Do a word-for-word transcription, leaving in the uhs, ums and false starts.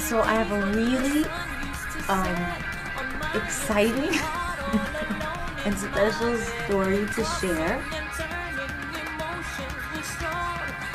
So I have a really um, exciting and special story to share.